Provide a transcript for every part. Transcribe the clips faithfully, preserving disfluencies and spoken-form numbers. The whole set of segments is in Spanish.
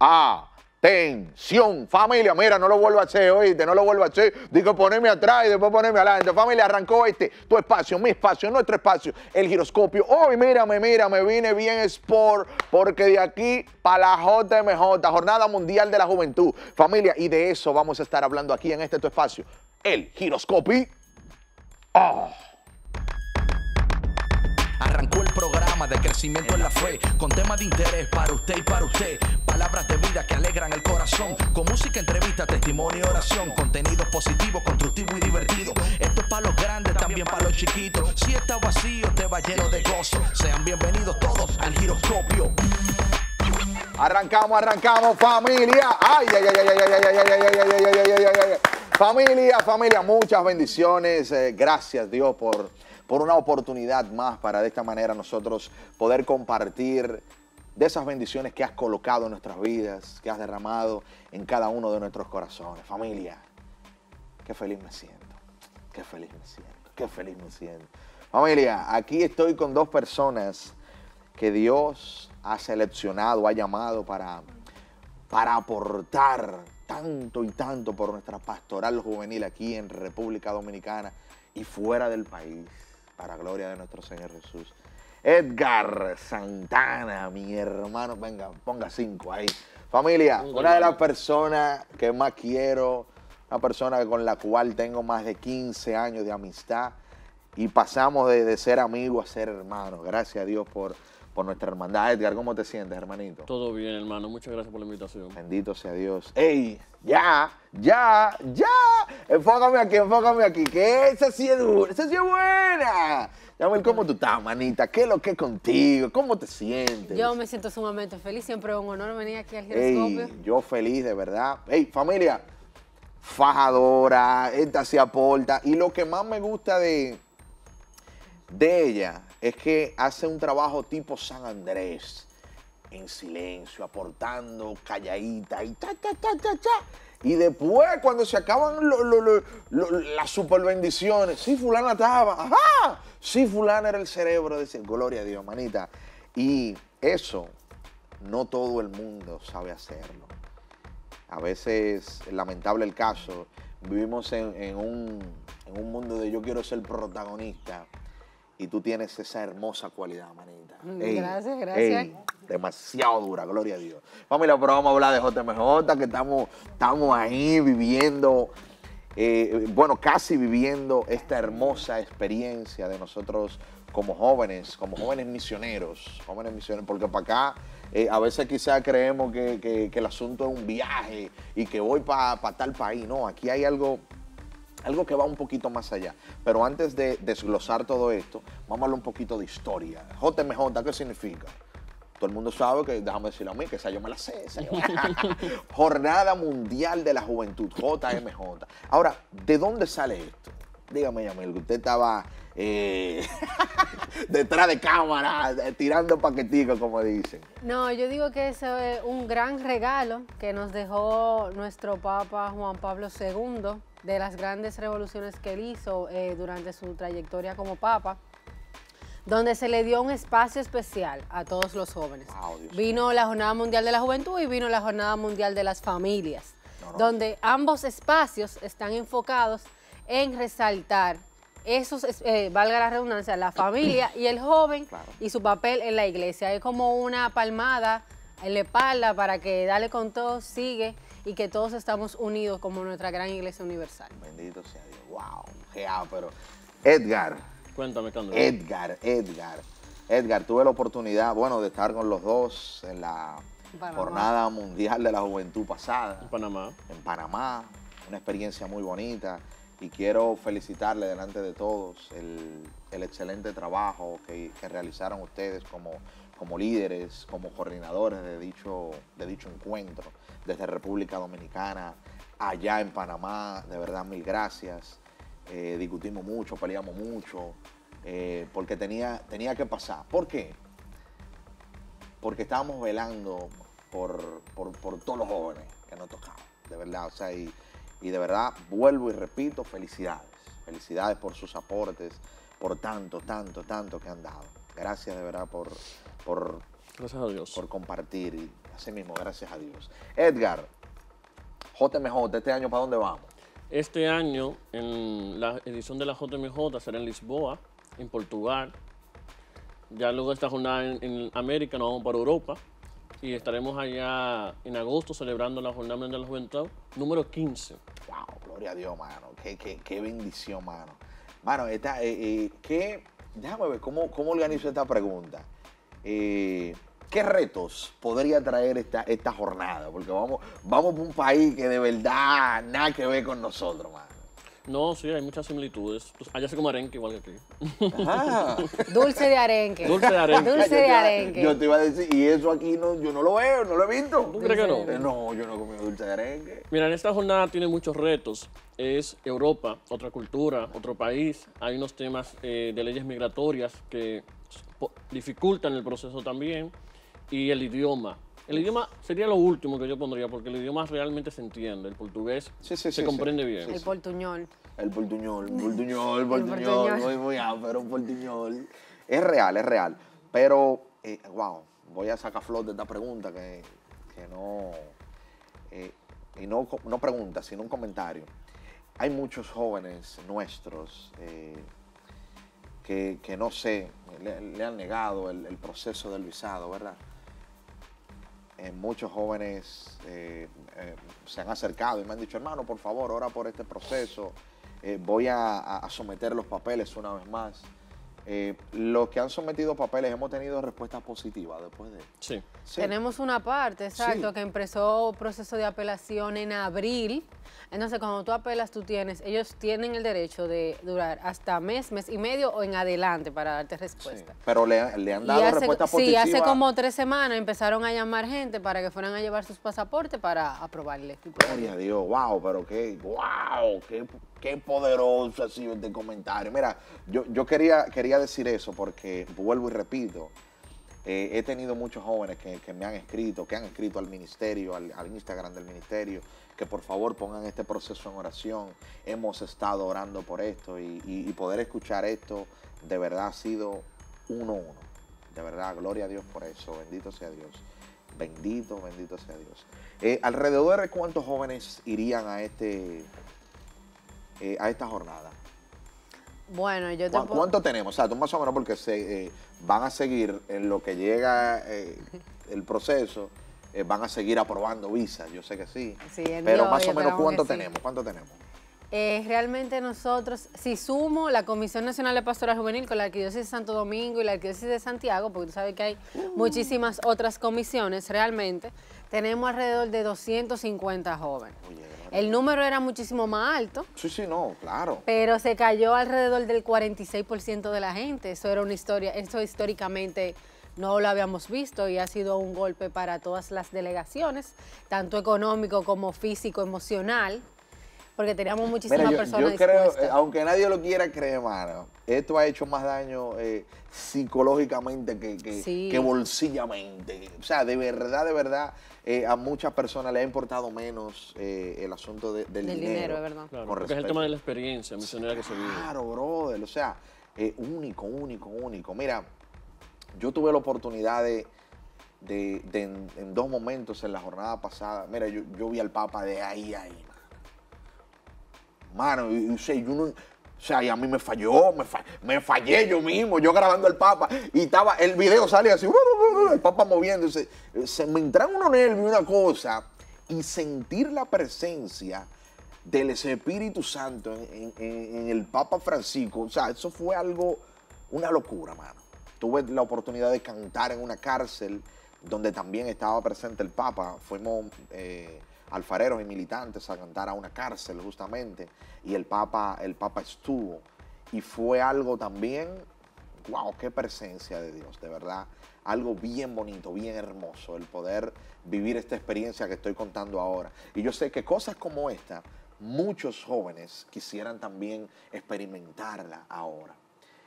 Atención, familia, mira, no lo vuelvo a hacer, oíste, no lo vuelvo a hacer. Digo, ponerme atrás y después ponerme adelante. Familia, arrancó este, tu espacio, mi espacio, nuestro espacio, el giroscopio. Hoy, mírame, mira, me vine bien sport, porque de aquí para la J M J, Jornada Mundial de la Juventud. Familia, y de eso vamos a estar hablando aquí en este tu espacio, el giroscopio. Oh. Arrancó el programa de crecimiento en la fe, con temas de interés para usted y para usted. Palabras de vida que alegran el corazón, con música, entrevista, testimonio y oración. Contenido positivo, constructivo y divertido. Esto es para los grandes, también para los chiquitos. Si está vacío, te va lleno de gozo. Sean bienvenidos todos al giroscopio. Arrancamos, arrancamos, familia. Ay, ay, ay, ay, ay, ay, ay, ay, ay, ay, ay, ay, ay, ay, ay. Familia, familia, muchas bendiciones. Eh, gracias, Dios, por... por una oportunidad más para de esta manera nosotros poder compartir de esas bendiciones que has colocado en nuestras vidas, que has derramado en cada uno de nuestros corazones. Familia, qué feliz me siento, qué feliz me siento, qué feliz me siento. Familia, aquí estoy con dos personas que Dios ha seleccionado, ha llamado para, para aportar tanto y tanto por nuestra pastoral juvenil aquí en República Dominicana y fuera del país. Para gloria de nuestro Señor Jesús. Edgar Santana, mi hermano, venga, ponga cinco ahí. Familia, una de las personas que más quiero, una persona con la cual tengo más de quince años de amistad y pasamos de, de ser amigos a ser hermanos. Gracias a Dios por, por nuestra hermandad. Edgar, ¿cómo te sientes, hermanito? Todo bien, hermano. Muchas gracias por la invitación. Bendito sea Dios. ¡Ey! Ya, ya, ya. Enfócame aquí, enfócame aquí. Que esa sí es dura, esa sí es buena. Yamil, ¿cómo tú estás, manita? ¿Qué es lo que es contigo? ¿Cómo te sientes? Yo me siento sumamente feliz. Siempre es un honor venir aquí al giroscopio. Ey, yo feliz, de verdad. Ey, familia, fajadora, esta se aporta. Y lo que más me gusta de, de ella es que hace un trabajo tipo San Andrés. En silencio, aportando, calladita y ta, ta, ta, ta, ta. Y después, cuando se acaban lo, lo, lo, lo, las super bendiciones, sí, fulana estaba, ajá, sí, fulana era el cerebro, decir, gloria a Dios, manita. Y eso, no todo el mundo sabe hacerlo. A veces, lamentable el caso, vivimos en, en, un, en un mundo de yo quiero ser protagonista. Y tú tienes esa hermosa cualidad, manita. Ey, gracias, gracias. Ey, demasiado dura, gloria a Dios. Familia, pero vamos a hablar de J M J, que estamos, estamos ahí viviendo, eh, bueno, casi viviendo esta hermosa experiencia de nosotros como jóvenes, como jóvenes misioneros, jóvenes misioneros, porque para acá eh, a veces quizás creemos que, que, que el asunto es un viaje y que voy para pa tal país. No, aquí hay algo... Algo que va un poquito más allá. Pero antes de desglosar todo esto, vamos a hablar un poquito de historia. J M J, ¿qué significa? Todo el mundo sabe que, déjame decirlo a mí, que esa yo me la sé. Esa yo... Jornada Mundial de la Juventud, J M J. Ahora, ¿de dónde sale esto? Dígame, Yamil, que usted estaba eh, detrás de cámara, tirando paqueticos, como dicen. No, yo digo que eso es un gran regalo que nos dejó nuestro Papa Juan Pablo segundo, de las grandes revoluciones que él hizo eh, durante su trayectoria como Papa, donde se le dio un espacio especial a todos los jóvenes. Wow, vino la Jornada Mundial de la Juventud y vino la Jornada Mundial de las Familias, no, no. donde ambos espacios están enfocados en resaltar esos, eh, valga la redundancia, la familia y el joven, claro, y su papel en la iglesia. Es como una palmada en la espalda para que dale con todo, sigue, y que todos estamos unidos como nuestra gran iglesia universal. Bendito sea Dios. Wow. Gea, pero Edgar. Cuéntame, Candro. Edgar, Edgar. Edgar, tuve la oportunidad, bueno, de estar con los dos en la Panamá. Jornada Mundial de la Juventud pasada. En Panamá. En Panamá. Una experiencia muy bonita. Y quiero felicitarle delante de todos el, el excelente trabajo que, que realizaron ustedes como, como líderes, como coordinadores de dicho, de dicho encuentro, desde República Dominicana, allá en Panamá. De verdad, mil gracias. Eh, discutimos mucho, peleamos mucho, eh, porque tenía, tenía que pasar. ¿Por qué? Porque estábamos velando por, por, por todos los jóvenes que nos tocaban, de verdad. O sea, y, y de verdad, vuelvo y repito, felicidades. Felicidades por sus aportes, por tanto, tanto, tanto que han dado. Gracias de verdad por, por, Gracias a Dios. por compartir. Y Así mismo, gracias a Dios. Edgar, J M J, ¿este año para dónde vamos? Este año, en la edición de la J M J será en Lisboa, en Portugal. Ya luego de esta jornada en, en América nos vamos para Europa y estaremos allá en agosto celebrando la Jornada Mundial de la Juventud número quince. Wow, gloria a Dios, mano. Qué, qué, qué bendición, mano. Mano, esta, eh, eh, ¿qué? Déjame ver cómo, cómo organizo esta pregunta. Eh, ¿Qué retos podría traer esta, esta jornada? Porque vamos, vamos por un país que de verdad nada que ver con nosotros, mano. No, sí, hay muchas similitudes. Pues allá se come arenque igual que aquí. Ajá. Dulce de arenque. Dulce de arenque. Dulce Yo de te iba- arenque. Yo te iba a decir, y eso aquí no, yo no lo veo, no lo he visto. ¿Tú crees que no? Eh, No, yo no he comido dulce de arenque. Mira, en esta jornada tiene muchos retos. Es Europa, otra cultura, otro país. Hay unos temas eh, de leyes migratorias que po- dificultan el proceso también. Y el idioma. El idioma sería lo último que yo pondría, porque el idioma realmente se entiende. El portugués Sí, sí, se sí, comprende sí. bien. El portuñol. El portuñol, portuñol, El portuñol, portuñol. muy, muy pero un portuñol. Es real, es real. Pero, eh, wow, voy a sacar flor de esta pregunta que, que no, eh, y no, co- no pregunta, sino un comentario. Hay muchos jóvenes nuestros eh, que, que no sé, le, le han negado el, el proceso del visado, ¿verdad? Eh, muchos jóvenes eh, eh, se han acercado y me han dicho, hermano, por favor, ora por este proceso. Eh, voy a, a- a someter los papeles una vez más. Eh, los que han sometido papeles hemos tenido respuestas positivas después de... Sí. Sí. Tenemos una parte, exacto, Sí. que empezó proceso de apelación en abril. Entonces, cuando tú apelas, tú tienes, ellos tienen el derecho de durar hasta mes, mes y medio o en adelante para darte Sí. respuesta. Pero le, le han Y dado hace, respuestas sí, positivas. hace como tres semanas empezaron a llamar gente para que fueran a llevar sus pasaportes para aprobarle. Gloria a Dios, wow, pero qué, wow, qué, qué poderoso ha sido este comentario. Mira, yo, yo quería, quería decir eso porque, vuelvo y repito, eh, he tenido muchos jóvenes que, que me han escrito, que han escrito al ministerio, al, al Instagram del ministerio, que por favor pongan este proceso en oración. Hemos estado orando por esto y, y- y poder escuchar esto de verdad ha sido uno a uno. De verdad, gloria a Dios por eso. Bendito sea Dios. Bendito, bendito sea Dios. Eh, ¿Alrededor de cuántos jóvenes irían a, este, eh, a esta jornada? Bueno, yo te ¿Cu- puedo- ¿Cuánto tenemos? O sea, tú más o menos porque se, eh, van a seguir en lo que llega eh, el proceso, eh, van a seguir aprobando visas, yo sé que sí. Sí, en Pero Dios, más o esperamos menos, que ¿cuánto sí. tenemos? ¿Cuánto tenemos? Eh, realmente nosotros, si sumo la Comisión Nacional de Pastoral Juvenil con la Arquidiócesis de Santo Domingo y la Arquidiócesis de Santiago, porque tú sabes que hay muchísimas otras comisiones, realmente tenemos alrededor de doscientos cincuenta jóvenes. Oye, gloria. El número era muchísimo más alto, Sí, sí, no, claro. pero se cayó alrededor del cuarenta y seis por ciento de la gente. Eso era una historia, eso históricamente no lo habíamos visto y ha sido un golpe para todas las delegaciones, tanto económico como físico, emocional, porque teníamos muchísimas Mira, yo, personas yo creo, dispuestas. eh, aunque nadie lo quiera creer, mano, esto ha hecho más daño eh, psicológicamente que, que, Sí. que bolsillamente. O sea, de verdad, de verdad, eh, a muchas personas le ha importado menos eh, el asunto de- del, Del dinero. dinero, es verdad. Claro, Con porque es el respecto. tema de la experiencia misionera que se vive. Claro, brother, o sea, eh, único, único, único. Mira, yo tuve la oportunidad de, de- de en, en dos momentos en la jornada pasada, mira, yo, yo vi al Papa de ahí a ahí, mano. Mano, y, y, o sea, yo no- o sea, y a mí me falló, me, fa- me fallé yo mismo, yo grabando al Papa, y estaba, el video salía así, el Papa moviéndose, se me entraron unos nervios y una cosa, y sentir la presencia del Espíritu Santo en, en- en- en el Papa Francisco, o sea, eso fue algo, una locura, mano. Tuve la oportunidad de cantar en una cárcel donde también estaba presente el Papa. Fuimos eh, alfareros y militantes a cantar a una cárcel justamente y el Papa, el Papa estuvo. Y fue algo también, wow, qué presencia de Dios, de verdad. Algo bien bonito, bien hermoso, el poder vivir esta experiencia que estoy contando ahora. Y yo sé que cosas como esta, muchos jóvenes quisieran también experimentarla ahora.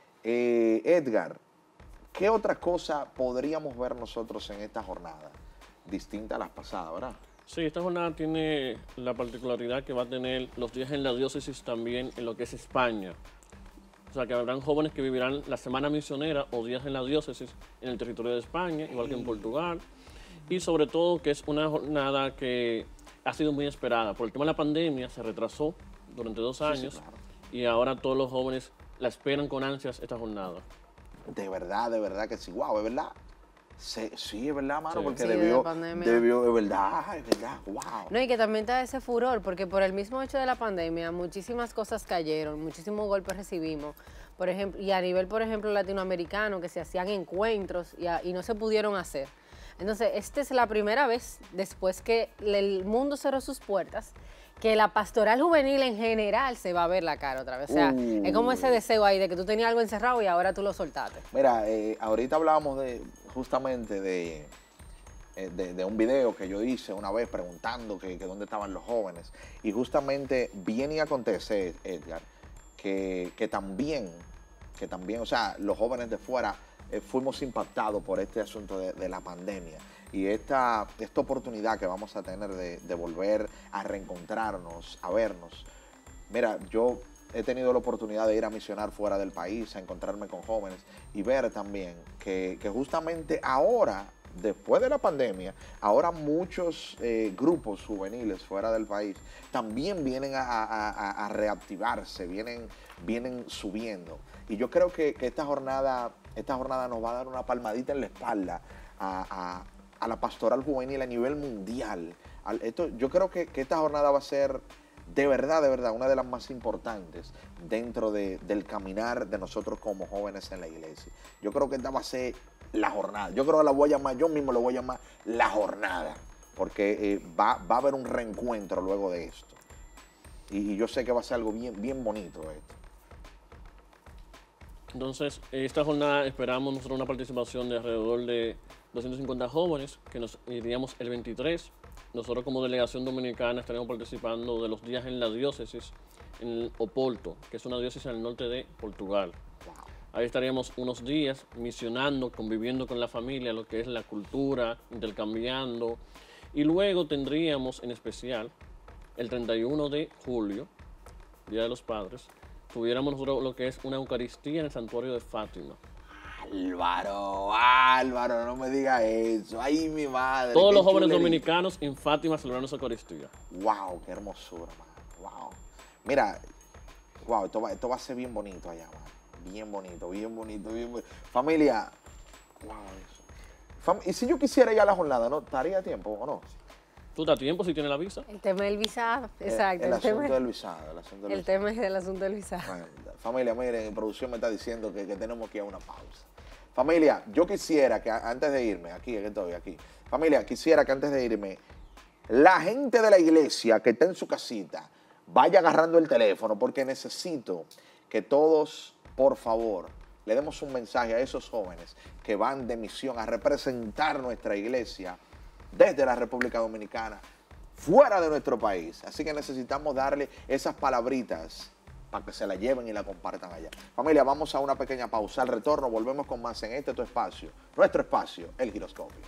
Eh, Edgar, ¿qué otra cosa podríamos ver nosotros en esta jornada? Distinta a las pasadas, ¿verdad? Sí, esta jornada tiene la particularidad que va a tener los días en la diócesis también en lo que es España. O sea, que habrán jóvenes que vivirán la semana misionera o días en la diócesis en el territorio de España, igual que en Portugal. y sobre todo que es una jornada que ha sido muy esperada. Por el tema de la pandemia se retrasó durante dos años sí, claro. y ahora todos los jóvenes la esperan con ansias esta jornada. De verdad, de verdad que sí. Wow, es verdad. Sí, sí, es verdad, mano, Sí. porque Sí, de debió, pandemia. debió, es verdad, es verdad, wow. No, y que también está ese furor, porque por el mismo hecho de la pandemia, muchísimas cosas cayeron, muchísimos golpes recibimos. Por ejemplo, y a nivel, por ejemplo, latinoamericano, que se hacían encuentros y, a- y no se pudieron hacer. Entonces, esta es la primera vez, después que el mundo cerró sus puertas, que la pastoral juvenil en general se va a ver la cara otra vez. O sea, Uy. es como ese deseo ahí de que tú tenías algo encerrado y ahora tú lo soltaste. Mira, eh, ahorita hablábamos de, justamente de, eh, de, de un video que yo hice una vez preguntando que, que dónde estaban los jóvenes. Y justamente viene y acontece, Edgar, que, que también, que también, o sea, los jóvenes de fuera eh, fuimos impactados por este asunto de, de la pandemia. Y esta, esta oportunidad que vamos a tener de, de volver a reencontrarnos, a vernos. Mira, yo he tenido la oportunidad de ir a misionar fuera del país, a encontrarme con jóvenes y ver también que, que justamente ahora, después de la pandemia, ahora muchos eh, grupos juveniles fuera del país también vienen a, a- a- a reactivarse, vienen, vienen subiendo. Y yo creo que, que esta jornada, esta jornada nos va a dar una palmadita en la espalda a, a- a la pastoral juvenil a nivel mundial. Al- esto, yo creo que, que esta jornada va a ser de verdad, de verdad, una de las más importantes dentro de- del caminar de nosotros como jóvenes en la iglesia. Yo creo que esta va a ser la jornada. Yo creo que la voy a llamar, yo mismo lo voy a llamar la jornada, porque eh, va, va a haber un reencuentro luego de esto. Y, y yo sé que va a ser algo bien, bien bonito esto. Entonces, esta jornada esperamos nosotros una participación de alrededor de doscientos cincuenta jóvenes, que nos iríamos el veintitrés. Nosotros como delegación dominicana estaremos participando de los días en la diócesis, en Oporto, que es una diócesis al norte de Portugal. Ahí estaríamos unos días misionando, conviviendo con la familia, lo que es la cultura, intercambiando. Y luego tendríamos en especial el treinta y uno de julio, Día de los Padres, tuviéramos nosotros lo que es una Eucaristía en el santuario de Fátima. Álvaro, Álvaro, no me digas eso. Ay, mi madre. Todos qué los jóvenes chulería. dominicanos en Fátima celebrando esa Eucaristía. Wow, qué hermosura, man. Wow. Mira, wow, esto va, esto va a ser bien bonito allá, man. Bien bonito, bien bonito, bien bonito. Familia, wow, eso. Fam- y si yo quisiera ir a la jornada, ¿no? ¿Estaría a tiempo o no? ¿Tú te das tiempo si tienes la visa? El tema del visado, exacto. El, el el tema, asunto del visado, el asunto del el visado. tema es el asunto del visado. Bueno, familia, miren, producción me está diciendo que, que tenemos que ir a una pausa. Familia, yo quisiera que a- antes de irme, aquí, aquí estoy, aquí. Familia, quisiera que antes de irme, la gente de la iglesia que está en su casita vaya agarrando el teléfono porque necesito que todos, por favor, le demos un mensaje a esos jóvenes que van de misión a representar nuestra iglesia desde la República Dominicana, fuera de nuestro país. Así que necesitamos darle esas palabritas para que se la lleven y la compartan allá. Familia, vamos a una pequeña pausa. Al retorno volvemos con más en este tu espacio, nuestro espacio, El Giroscopio.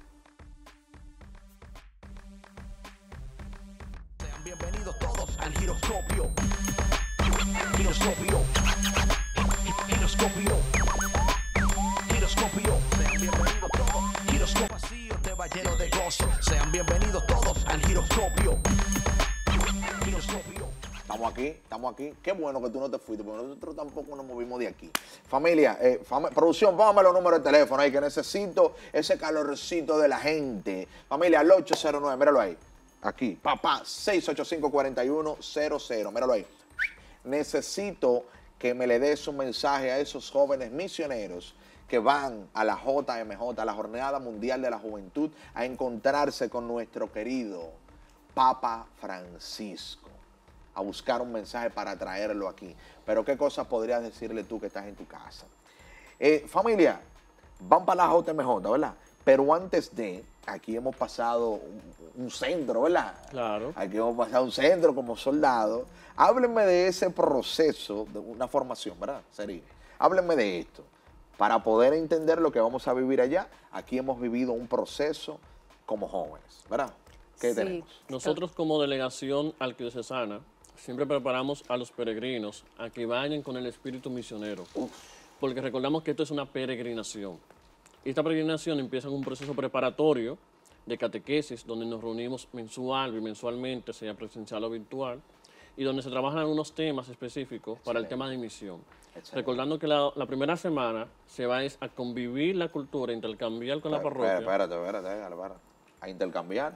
Sean bienvenidos todos al giroscopio. Giroscopio. Giroscopio. Giroscopio. Sean bienvenidos todos. Giroscopio vacío te va lleno de gozo. Sean bienvenidos todos al giroscopio. Giroscopio. Estamos aquí, estamos aquí. Qué bueno que tú no te fuiste, porque nosotros tampoco nos movimos de aquí. Familia, eh, fam- producción, póngame los números de teléfono ahí, que necesito ese calorcito de la gente. Familia, al ocho cero nueve, míralo ahí. Aquí, papá, seis ocho cinco, cuatro uno cero cero, míralo ahí. Necesito que me le des un mensaje a esos jóvenes misioneros que van a la J M J, a la Jornada Mundial de la Juventud, a encontrarse con nuestro querido Papa Francisco, a buscar un mensaje para traerlo aquí. Pero ¿qué cosas podrías decirle tú que estás en tu casa? Eh, familia, van para la J M J, ¿verdad? Pero antes de, aquí hemos pasado un, un centro, ¿verdad? Claro. Aquí hemos pasado un centro como soldados. Háblenme de ese proceso, de una formación, ¿verdad? Sería. Háblenme de esto. Para poder entender lo que vamos a vivir allá, aquí hemos vivido un proceso como jóvenes, ¿verdad? ¿Qué Sí. tenemos? Nosotros como delegación arquidiocesana siempre preparamos a los peregrinos a que vayan con el espíritu misionero. Porque recordamos que esto es una peregrinación. Y esta peregrinación empieza en un proceso preparatorio de catequesis, donde nos reunimos mensual, bimensualmente, sea presencial o virtual, y donde se trabajan algunos temas específicos para el tema de misión. Excelente. Recordando que la, la primera semana se va es a convivir la cultura, intercambiar con pero, la parroquia. Espérate, espérate, espérate, espérate. A intercambiar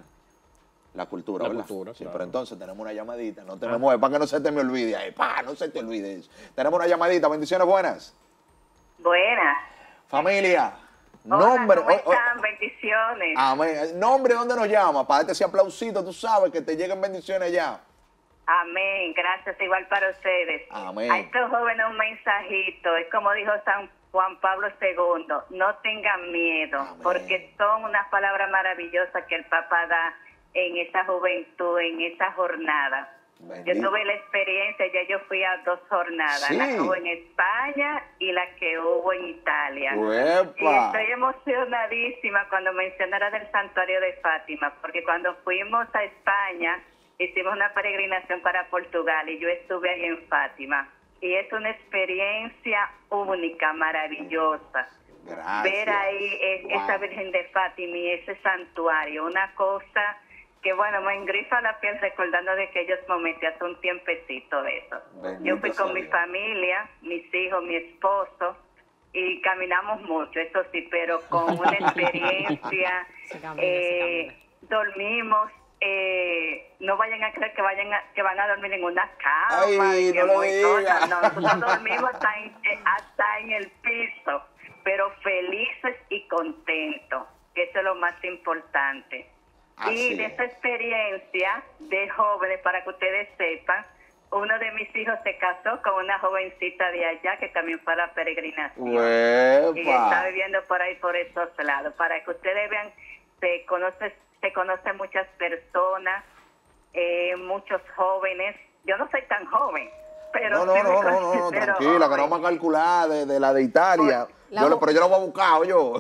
la cultura, la ¿verdad? Cultura, sí, claro. Pero entonces tenemos una llamadita, no te me mueves, para que no se te me olvide ahí, pa, no se te olvide eso. Tenemos una llamadita, bendiciones buenas. Buenas. Familia. Hola, Nombre. ¿cómo están? Oh, oh. Bendiciones. Amén. Nombre, ¿dónde nos llama? Para darte ese aplausito, tú sabes, que te lleguen bendiciones ya. Amén. Gracias, igual para ustedes. Amén. A estos jóvenes un mensajito. Es como dijo San Juan Pablo segundo. No tengan miedo, Amén. Porque son unas palabras maravillosas que el Papa da en esa juventud, en esa jornada. Bendito. Yo tuve la experiencia, ya yo fui a dos jornadas, sí. La que hubo en España y la que hubo en Italia. ¡Uepa! Y estoy emocionadísima cuando mencionara del santuario de Fátima, porque cuando fuimos a España hicimos una peregrinación para Portugal y yo estuve ahí en Fátima. Y es una experiencia única, maravillosa. Gracias. Ver ahí es, wow. Esa Virgen de Fátima y ese santuario, una cosa que bueno, me engrifa la piel recordando de aquellos momentos, hace un tiempecito de eso. Bendito yo fui con mi Dios. Familia, mis hijos, mi esposo, y caminamos mucho, eso sí, pero con una experiencia, se camina, eh, se dormimos, eh, no vayan a creer que vayan a, que van a dormir en una cama, Ay, que no lo muy diga. Cosas. No, nosotros dormimos hasta en, hasta en el piso, pero felices y contentos, que eso es lo más importante. Así y de esa experiencia de jóvenes, para que ustedes sepan, uno de mis hijos se casó con una jovencita de allá que también fue a la peregrinación. ¡Uepa! Y está viviendo por ahí, por esos lados. Para que ustedes vean, se conoce, se conocen muchas personas, eh, muchos jóvenes. Yo no soy tan joven, pero no, no, sí no, me no, no, no, tranquila, joven. Que no vamos a calcular de, de la de Italia. La yo lo, pero yo lo voy a buscar, yo.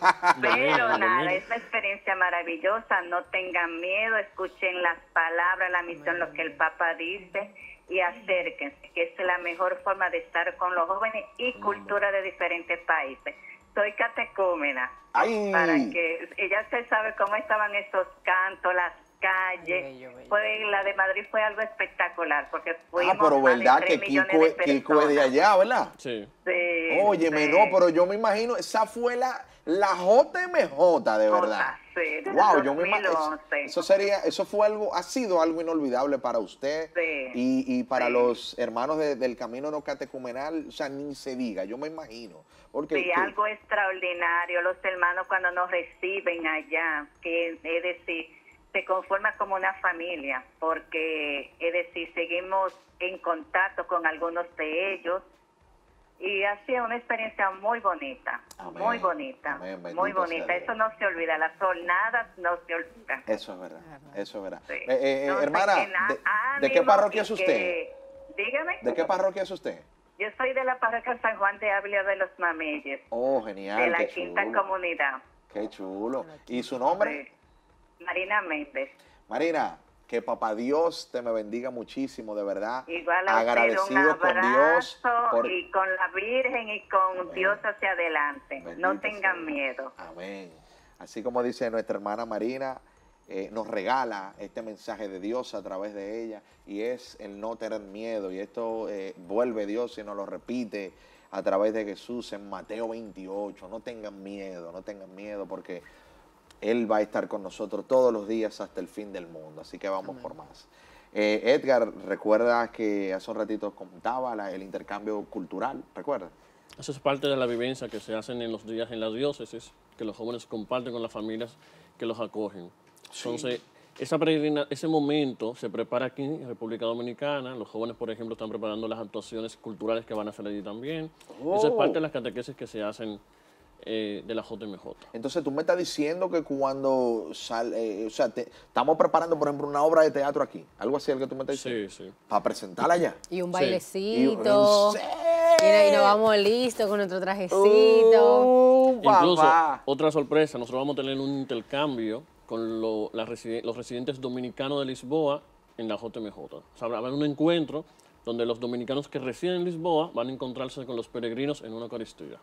Pero nada, es una experiencia maravillosa, no tengan miedo, escuchen las palabras, la misión, lo que el Papa dice y acérquense, que es la mejor forma de estar con los jóvenes y cultura de diferentes países. Soy catecúmena, Ay. Para que ella se sabe cómo estaban esos cantos, las calles. Bello, bello. Fue, la de Madrid fue algo espectacular, porque fuimos ah, pero más verdad de que tres millones Kiko, de personas. Kiko es de allá, ¿verdad? Sí. Sí, Óyeme, sí. no, pero yo me imagino, esa fue la, la J M J, de verdad. Sí, wow, yo me imagino, eso, eso sería, eso fue algo, ha sido algo inolvidable para usted sí, y, y para sí. los hermanos de, del Camino No Catecumenal, o sea, ni se diga, yo me imagino. Porque, sí, que, algo extraordinario, los hermanos cuando nos reciben allá, que es decir, se conforma como una familia, porque es decir, seguimos en contacto con algunos de ellos y ha sido una experiencia muy bonita, Amén. muy bonita, Amén, muy bonita. Eso no se olvida, las jornadas no se olvidan. Eso es verdad, eso es verdad. Sí. Eh, eh, Entonces, hermana, de, ¿de qué parroquia es usted? Que, dígame. ¿De qué parroquia es usted? Yo soy de la parroquia San Juan de Ávila de los Mameyes. Oh, genial, de la qué quinta chulo. Comunidad. Qué chulo. ¿Y su nombre? Sí. Marina Méndez. Marina, que papá Dios te me bendiga muchísimo, de verdad. Igual a agradecido usted, un abrazo con Dios. Por... y con la Virgen y con Amén. Dios hacia adelante. Bendito no tengan sea. miedo. Amén. Así como dice nuestra hermana Marina, eh, nos regala este mensaje de Dios a través de ella y es el no tener miedo. Y esto eh, vuelve Dios y nos lo repite a través de Jesús en Mateo veintiocho. No tengan miedo, no tengan miedo porque Él va a estar con nosotros todos los días hasta el fin del mundo. Así que vamos Amén. Por más. Eh, Edgar, ¿recuerdas que hace un ratito contaba la, el intercambio cultural? ¿Recuerdas? Eso es parte de la vivencia que se hacen en los días en las diócesis, que los jóvenes comparten con las familias que los acogen. Sí. Entonces, esa peregrina, ese momento se prepara aquí en República Dominicana. Los jóvenes, por ejemplo, están preparando las actuaciones culturales que van a hacer allí también. Oh. Eso es parte de las catequesis que se hacen eh, de la J M J. Entonces, tú me estás diciendo que cuando sale, eh, o sea, te, estamos preparando, por ejemplo, una obra de teatro aquí. Algo así, el que tú me estás diciendo. Sí, sí. Para presentarla allá. Y un bailecito. Sí. Y, y, y nos vamos listos con nuestro trajecito. Uh, Incluso, otra sorpresa, nosotros vamos a tener un intercambio con lo, la residen los residentes dominicanos de Lisboa en la J M J. O sea, habrá un encuentro donde los dominicanos que residen en Lisboa van a encontrarse con los peregrinos en una Eucaristía.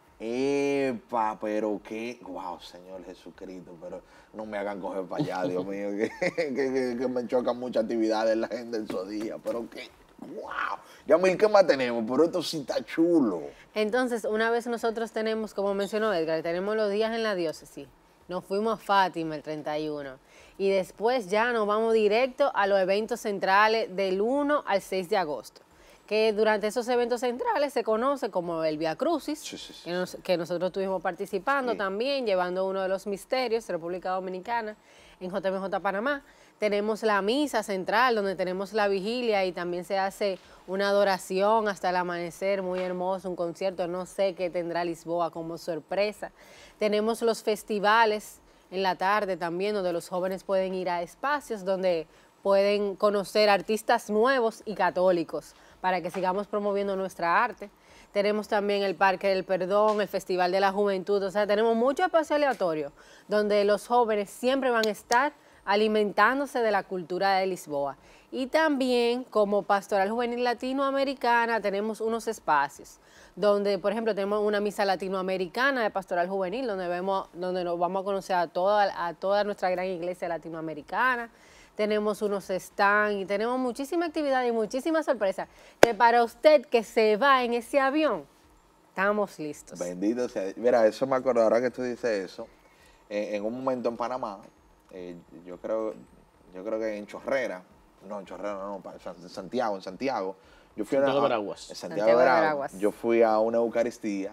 Epa, pero qué, wow, Señor Jesucristo, pero no me hagan coger para allá, Dios mío, que, que, que, que me chocan muchas actividades la gente en esos días, pero qué, wow. Ya mil, ¿qué más tenemos? Pero esto sí está chulo. Entonces, una vez nosotros tenemos, como mencionó Edgar, tenemos los días en la diócesis. Nos fuimos a Fátima el treinta y uno. Y después ya nos vamos directo a los eventos centrales del uno al seis de agosto. Que durante esos eventos centrales se conoce como el Via Crucis, sí, sí, sí. Que, nos, que nosotros estuvimos participando sí. también, llevando uno de los misterios, República Dominicana, en J M J Panamá. Tenemos la misa central, donde tenemos la vigilia y también se hace una adoración hasta el amanecer, muy hermoso, un concierto, no sé qué tendrá Lisboa como sorpresa. Tenemos los festivales en la tarde también, donde los jóvenes pueden ir a espacios donde pueden conocer artistas nuevos y católicos para que sigamos promoviendo nuestra arte. Tenemos también el Parque del Perdón, el Festival de la Juventud, o sea, tenemos mucho espacio aleatorio donde los jóvenes siempre van a estar alimentándose de la cultura de Lisboa. Y también como Pastoral Juvenil Latinoamericana tenemos unos espacios donde, por ejemplo, tenemos una misa latinoamericana de Pastoral Juvenil, donde, vemos, donde nos vamos a conocer a toda, a toda nuestra gran iglesia latinoamericana. Tenemos unos stands y tenemos muchísima actividad y muchísimas sorpresas que para usted que se va en ese avión, estamos listos. Bendito sea. Mira, eso me acuerdo, ahora que tú dices eso, en, en un momento en Panamá, eh, yo creo yo creo que en Chorrera, no, en Chorrera no, no, en Santiago, en Santiago, yo fui Santiago a, de Veraguas. En Santiago, Santiago de Veraguas, Veraguas, yo fui a una Eucaristía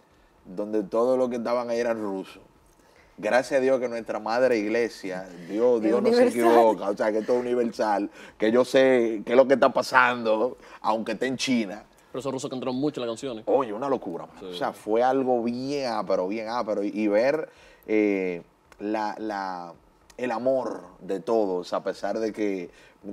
donde todos los que estaban ahí eran rusos. Gracias a Dios que nuestra madre iglesia, Dios, Dios no se equivoca, o sea, que esto es universal, que yo sé qué es lo que está pasando, aunque esté en China. Pero esos rusos cantaron mucho las canciones. Oye, una locura, sí. O sea, fue algo bien ápero, bien ápero, y, y ver eh, la, la, el amor de todos, a pesar de que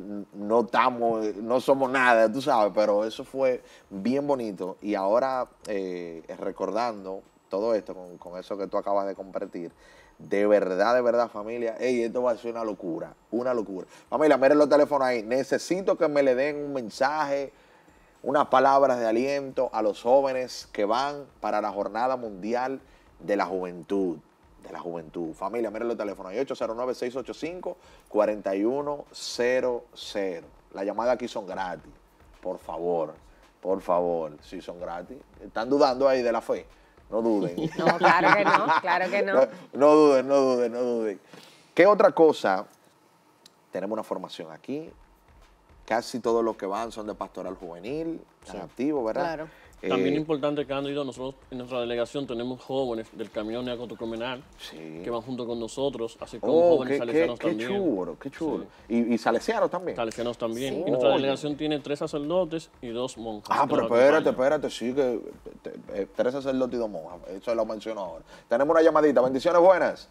no estamos, no somos nada, tú sabes, pero eso fue bien bonito. Y ahora, eh, recordando todo esto, con, con eso que tú acabas de compartir, de verdad, de verdad, familia, ey, esto va a ser una locura, una locura. Familia, miren los teléfonos ahí, necesito que me le den un mensaje, unas palabras de aliento a los jóvenes que van para la Jornada Mundial de la Juventud, de la Juventud. Familia, miren los teléfonos ahí, ocho cero nueve, seis ocho cinco, cuatro uno cero cero. Las llamadas aquí son gratis, por favor, por favor, sí son gratis. ¿Están dudando ahí de la fe? No duden. No, claro que no, claro que no. No, no duden, no duden, no duden. ¿Qué otra cosa? Tenemos una formación aquí. Casi todos los que van son de pastoral juvenil, están sí. activos, ¿verdad? Claro. Eh, También importante, Cándido, nosotros en nuestra delegación tenemos jóvenes del Camino Neocatecumenal sí. que van junto con nosotros, así como oh, jóvenes qué, salesianos qué, también. Qué chulo, qué chulo. Sí. ¿Y, ¿Y salesianos también? Salesianos también. Sí. Y nuestra oh, delegación tiene tres sacerdotes y dos monjas. Ah, pero espérate, espérate, sí, que eh, tres sacerdotes y dos monjas, eso lo menciono ahora. Tenemos una llamadita, bendiciones buenas.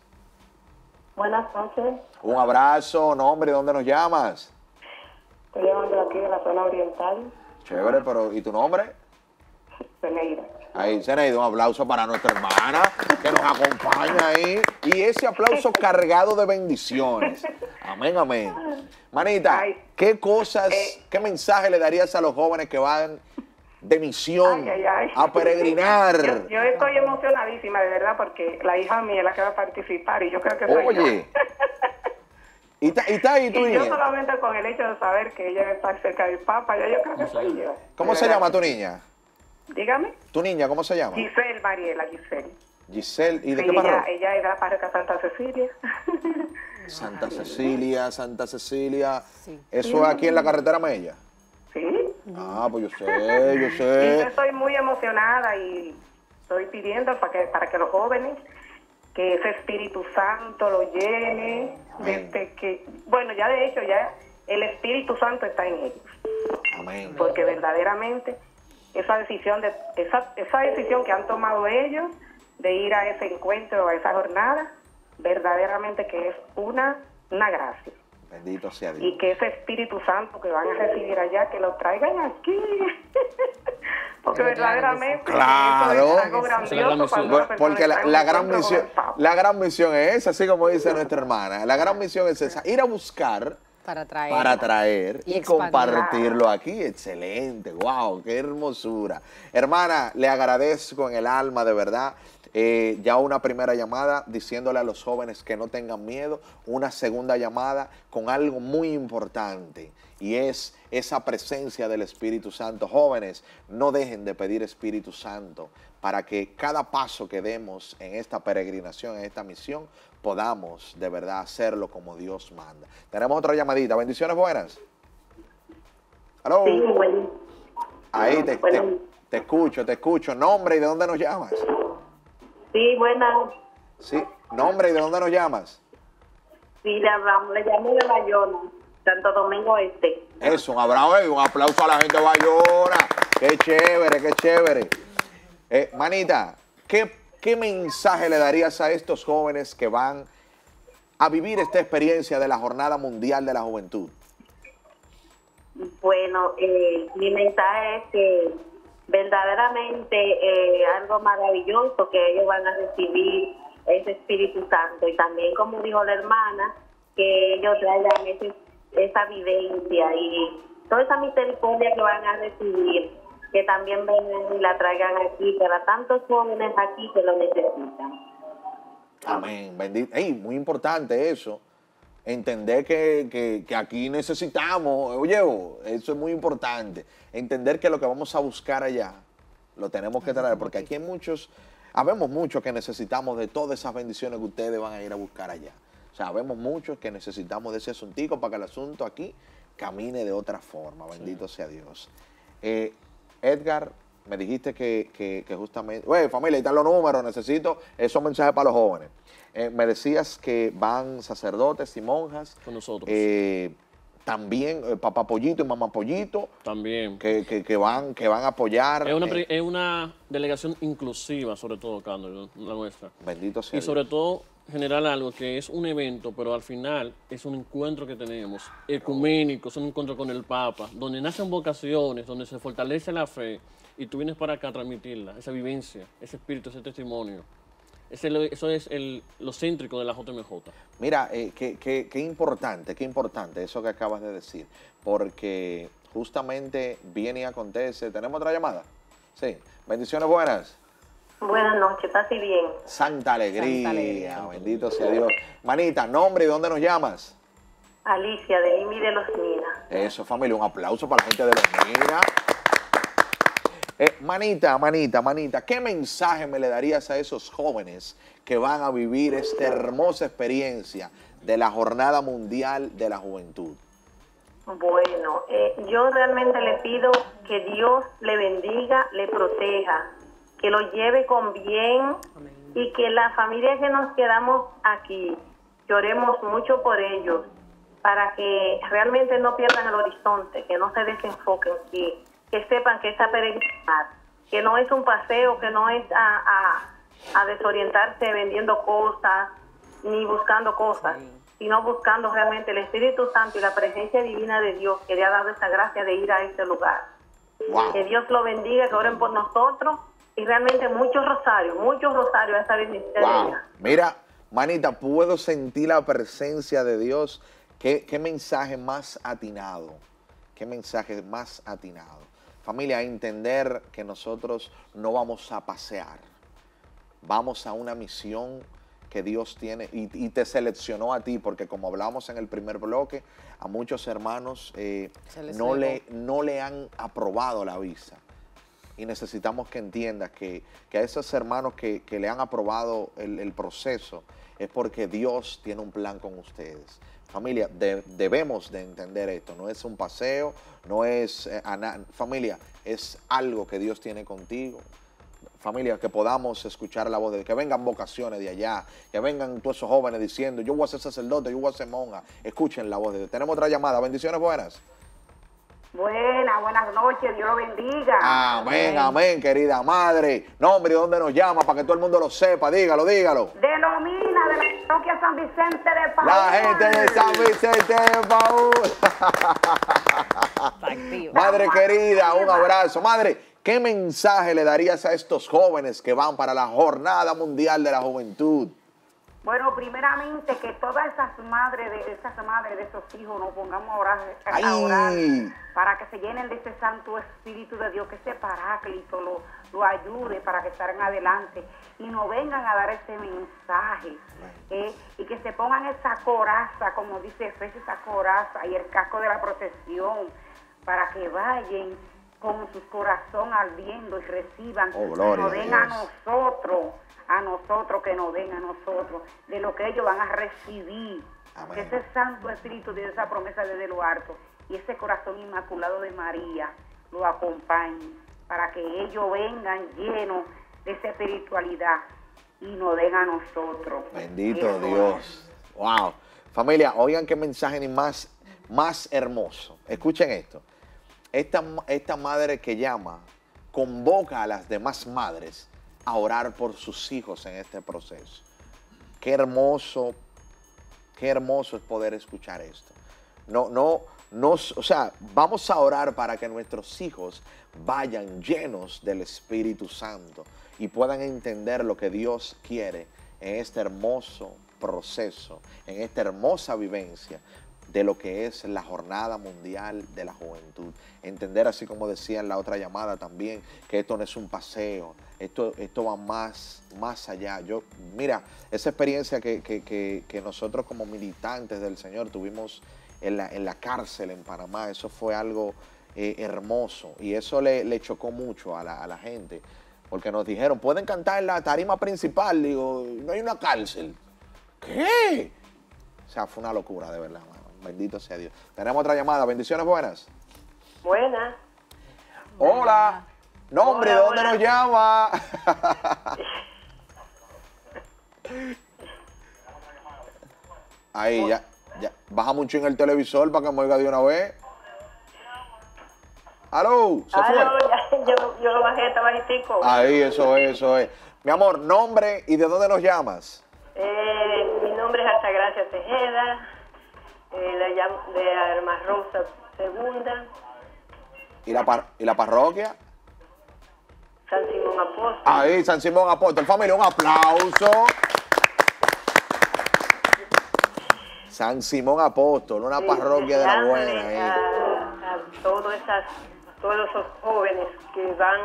Buenas noches. Un abrazo, nombre, ¿dónde nos llamas? Estoy llamando aquí de la zona oriental. Chévere, pero ¿y tu nombre? Zeneida. Ahí, Zeneida, un aplauso para nuestra hermana que nos acompaña ahí. Y ese aplauso cargado de bendiciones. Amén, amén. Manita, ay, ¿qué cosas, eh, qué mensaje le darías a los jóvenes que van de misión ay, ay, ay. a peregrinar? Yo, yo estoy emocionadísima, de verdad, porque la hija mía es la que va a participar y yo creo que soy Oye. yo. ¿Y está, y está ahí tu y niña? yo solamente con el hecho de saber que ella está cerca del Papa, ya yo creo que soy yo. ¿Cómo se llama tu niña? Dígame. ¿Tu niña cómo se llama? Giselle Mariela, Giselle. Giselle, ¿y de sí, qué parroquia? Ella, ella es de la parroquia Santa Cecilia. Santa Cecilia, Santa Cecilia. Sí. ¿Eso sí. es aquí en la carretera Mella? Sí. Ah, pues yo sé, yo sé. Y yo estoy muy emocionada y estoy pidiendo para que, para que los jóvenes, que ese Espíritu Santo lo llene, Amén. desde que, bueno, ya de hecho ya el Espíritu Santo está en ellos. Amén. Porque verdaderamente esa decisión de esa, esa decisión que han tomado ellos de ir a ese encuentro, a esa jornada, verdaderamente que es una, una gracia. Bendito sea Dios. Y que ese Espíritu Santo que van a recibir allá, que lo traigan aquí. Porque Pero verdaderamente claro. eso es algo grandioso cuando una persona porque la, está en la un gran encuentro misión con el Papa. la gran misión es esa, así como dice nuestra hermana, la gran misión es esa, ir a buscar Para traer. Para traer y, Y compartirlo aquí. Excelente, wow, qué hermosura. Hermana, le agradezco en el alma, de verdad. Eh, ya una primera llamada diciéndole a los jóvenes que no tengan miedo. Una segunda llamada con algo muy importante y es esa presencia del Espíritu Santo. Jóvenes, no dejen de pedir Espíritu Santo para que cada paso que demos en esta peregrinación, en esta misión, podamos de verdad hacerlo como Dios manda. Tenemos otra llamadita. Bendiciones buenas. ¿Aló? Sí, bueno. Ahí te, Bueno. te, te escucho, te escucho. Nombre y de dónde nos llamas. Sí, buenas. Sí, nombre y de dónde nos llamas. Sí, le, hablamos, le llamo de Bayona, Santo Domingo Este. Eso, un abrazo y un aplauso a la gente de Bayona. Qué chévere, qué chévere. Eh, manita, ¿qué, ¿qué mensaje le darías a estos jóvenes que van a vivir esta experiencia de la Jornada Mundial de la Juventud? Bueno, eh, mi mensaje es que verdaderamente eh, algo maravilloso que ellos van a recibir ese Espíritu Santo y también, como dijo la hermana, que ellos traigan ese, esa vivencia y toda esa misericordia que van a recibir, que también vengan y la traigan aquí para tantos jóvenes aquí que lo necesitan. Amén, bendito. Ey, muy importante eso. Entender que, que, que aquí necesitamos, oye, eso es muy importante. Entender que lo que vamos a buscar allá, lo tenemos que traer, porque aquí hay muchos, habemos muchos que necesitamos de todas esas bendiciones que ustedes van a ir a buscar allá. O sea, habemos muchos que necesitamos de ese asuntico para que el asunto aquí camine de otra forma, bendito sí. sea Dios. Eh, Edgar, me dijiste que, que, que justamente, güey, familia, ahí están los números, necesito esos mensajes para los jóvenes. Eh, me decías que van sacerdotes y monjas. Con nosotros. Eh, también eh, papá Pollito y mamá Pollito. También. Que, que, que, van, que van a apoyar. Es una, eh, es una delegación inclusiva, sobre todo, Cando, la nuestra. Bendito sea Y sobre Dios. todo, generar algo que es un evento, pero al final es un encuentro que tenemos, ecuménico, es un encuentro con el Papa, donde nacen vocaciones, donde se fortalece la fe, y tú vienes para acá a transmitirla, esa vivencia, ese espíritu, ese testimonio. Ese, eso es el, lo céntrico de la J M J. Mira, eh, qué, qué, qué importante, qué importante eso que acabas de decir, porque justamente viene y acontece. ¿Tenemos otra llamada? Sí. Bendiciones buenas. Buenas noches, ¿estás bien? Santa alegría, Santa alegría. bendito sea Dios. Manita, nombre y dónde nos llamas. Alicia, de Limi de los Minas. Eso, familia, un aplauso para la gente de los Minas. Eh, manita, manita, manita, ¿qué mensaje me le darías a esos jóvenes que van a vivir esta hermosa experiencia de la Jornada Mundial de la Juventud? Bueno, eh, yo realmente le pido que Dios le bendiga, le proteja, que lo lleve con bien y que la familia que nos quedamos aquí lloremos mucho por ellos para que realmente no pierdan el horizonte, que no se desenfoquen, que, que sepan que esa peregrinar, que no es un paseo, que no es a, a, a desorientarse vendiendo cosas ni buscando cosas, sino buscando realmente el Espíritu Santo y la presencia divina de Dios que le ha dado esa gracia de ir a este lugar. Wow. Que Dios lo bendiga, que oren por nosotros y realmente muchos rosarios, muchos rosarios a esa bendición. Wow. Mira, manita, puedo sentir la presencia de Dios. ¿Qué, qué mensaje más atinado? ¿Qué mensaje más atinado? Familia, entender que nosotros no vamos a pasear. Vamos a una misión que Dios tiene y, y te seleccionó a ti, porque como hablamos en el primer bloque, a muchos hermanos eh, no, le, no le han aprobado la visa. Y necesitamos que entiendas que, que a esos hermanos que, que le han aprobado el, el proceso es porque Dios tiene un plan con ustedes. Familia, de, debemos de entender esto. No es un paseo, no es... Eh, familia, es algo que Dios tiene contigo. Familia, que podamos escuchar la voz de Dios, que vengan vocaciones de allá, que vengan todos esos jóvenes diciendo, yo voy a ser sacerdote, yo voy a ser monja. Escuchen la voz de Dios. Tenemos otra llamada. Bendiciones buenas. Buenas, buenas noches, Dios lo bendiga. Amén, amén, querida madre. Nombre, ¿dónde nos llama? Para que todo el mundo lo sepa. Dígalo, dígalo. De Lomina, de la parroquia San Vicente de Paúl. La gente de San Vicente de Paúl. Madre querida, un abrazo. Madre, ¿qué mensaje le darías a estos jóvenes que van para la Jornada Mundial de la Juventud? Bueno, primeramente que todas esas madres de esas madres de esos hijos nos pongamos a orar, Ay. a orar para que se llenen de ese Santo Espíritu de Dios, que ese Paráclito lo, lo ayude para que salgan adelante y nos vengan a dar ese mensaje, ¿eh? Y que se pongan esa coraza, como dice Efesios, esa coraza y el casco de la protección, para que vayan con su corazón ardiendo y reciban, oh, gloria nos den a a nosotros, a nosotros, que nos den a nosotros, de lo que ellos van a recibir. Amén. Que ese Santo Espíritu de esa promesa desde lo alto y ese corazón inmaculado de María lo acompañe, para que ellos vengan llenos de esa espiritualidad y nos den a nosotros. Bendito Eso Dios. Wow. Familia, oigan qué mensaje ni más, más hermoso. Escuchen esto. Esta, esta madre que llama convoca a las demás madres a orar por sus hijos en este proceso. Qué hermoso, qué hermoso es poder escuchar esto. No, no, no, o sea, vamos a orar para que nuestros hijos vayan llenos del Espíritu Santo y puedan entender lo que Dios quiere en este hermoso proceso, en esta hermosa vivencia de lo que es la Jornada Mundial de la Juventud. Entender, así como decía en la otra llamada también, que esto no es un paseo, esto, esto va más, más allá. Yo, mira, esa experiencia que, que, que, que nosotros como militantes del Señor tuvimos en la, en la cárcel en Panamá, eso fue algo eh, hermoso, y eso le, le chocó mucho a la, a la gente, porque nos dijeron, pueden cantar en la tarima principal, digo, no hay una cárcel. ¿Qué? O sea, fue una locura, de verdad, mano. Bendito sea Dios. Tenemos otra llamada. Bendiciones buenas. Buenas. Hola. Nombre, Hola, ¿de dónde hola. nos llama? Ahí, ya, ya. Baja mucho en el televisor para que me oiga de una vez. ¿Aló? ¿Se fue? Aló, ya, yo, yo lo bajé, está bajitico. Ahí, eso es, eso es. Mi amor, nombre y de dónde nos llamas. Eh, mi nombre es Altagracia Tejeda, eh, la llamo de Arma Rosa Segunda, ¿Y la, par- y la parroquia? San Simón Apóstol. Ahí, San Simón Apóstol. Familia, un aplauso. San Simón Apóstol, una Sí, parroquia de la deseándole buena. ahí. A, a todos, esas, todos esos jóvenes que van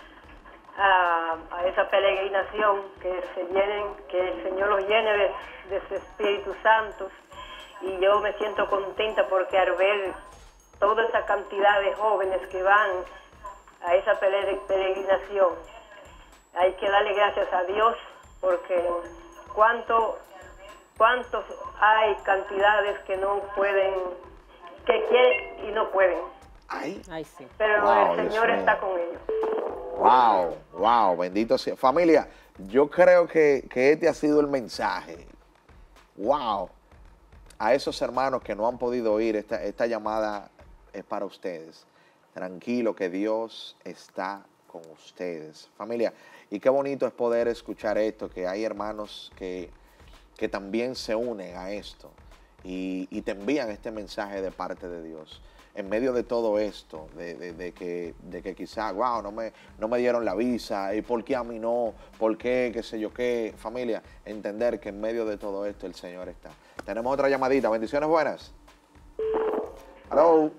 a, a esa peregrinación, que se llenen, que el Señor los llene de, de su Espíritu Santo. Y yo me siento contenta porque al ver toda esa cantidad de jóvenes que van a esa pere- peregrinación, hay que darle gracias a Dios, porque cuánto, cuántos hay cantidades que no pueden, que quieren y no pueden, Ay, Ay, sí. pero Wow, el Dios Señor mío. está con ellos. wow, wow, bendito sea. Familia, yo creo que, que este ha sido el mensaje. Wow. A esos hermanos que no han podido oír, esta, esta llamada es para ustedes. Tranquilo, que Dios está con ustedes. Familia, y qué bonito es poder escuchar esto, que hay hermanos que, que también se unen a esto y, y te envían este mensaje de parte de Dios. En medio de todo esto, de, de, de que, de que quizá, wow, no me, no me dieron la visa, y por qué a mí no, por qué, qué sé yo qué. Familia, entender que en medio de todo esto el Señor está. Tenemos otra llamadita. Bendiciones buenas. Hello.